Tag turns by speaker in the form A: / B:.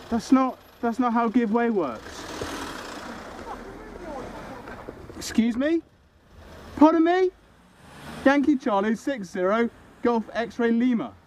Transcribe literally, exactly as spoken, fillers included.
A: That's not, that's not how give way works. Excuse me? Pardon me? Yankee Charlie six zero Golf X-Ray Lima.